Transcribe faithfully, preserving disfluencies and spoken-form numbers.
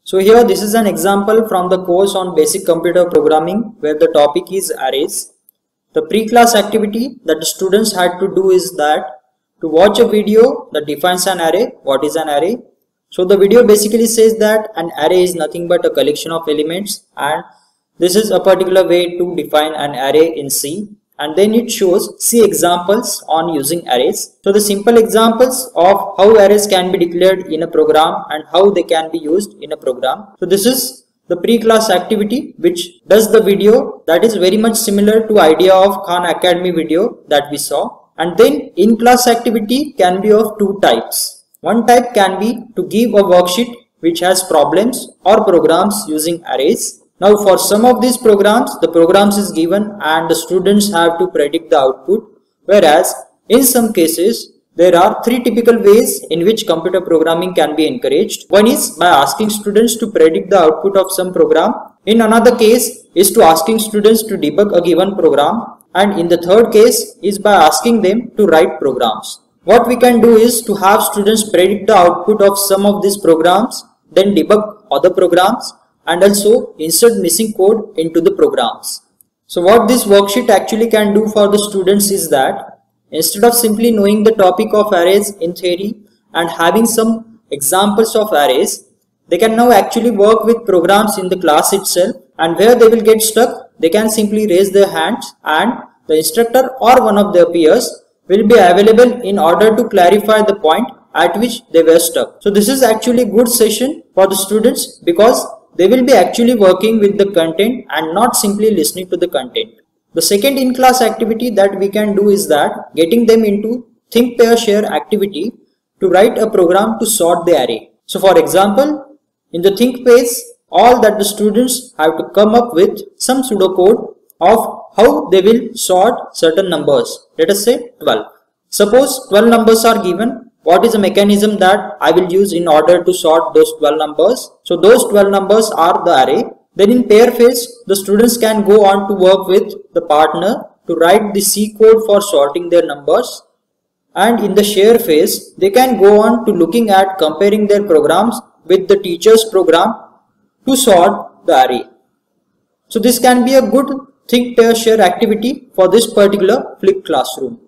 So here this is an example from the course on basic computer programming where the topic is arrays. The pre-class activity that the students had to do is that to watch a video that defines an array. What is an array? So the video basically says that an array is nothing but a collection of elements, and this is a particular way to define an array in C. And then it shows C examples on using arrays. So the simple examples of how arrays can be declared in a program and how they can be used in a program. So this is the pre-class activity which does the video that is very much similar to idea of Khan Academy video that we saw. And then in-class activity can be of two types. One type can be to give a worksheet which has problems or programs using arrays. Now for some of these programs, the programs is given and the students have to predict the output, whereas in some cases there are three typical ways in which computer programming can be encouraged. One is by asking students to predict the output of some program. In another case is to asking students to debug a given program, and in the third case is by asking them to write programs. What we can do is to have students predict the output of some of these programs, then debug other programs, and also insert missing code into the programs. So what this worksheet actually can do for the students is that instead of simply knowing the topic of arrays in theory and having some examples of arrays, they can now actually work with programs in the class itself, and where they will get stuck, they can simply raise their hands and the instructor or one of their peers will be available in order to clarify the point at which they were stuck. So this is actually a good session for the students because they will be actually working with the content and not simply listening to the content. The second in-class activity that we can do is that getting them into think, pair, share activity to write a program to sort the array. So for example, in the think phase, all that the students have to come up with some pseudocode of how they will sort certain numbers. Let us say twelve. Suppose twelve numbers are given. What is the mechanism that I will use in order to sort those twelve numbers? So those twelve numbers are the array. Then in pair phase, the students can go on to work with the partner to write the C code for sorting their numbers. And in the share phase, they can go on to looking at comparing their programs with the teacher's program to sort the array. So this can be a good think, pair, share activity for this particular flipped classroom.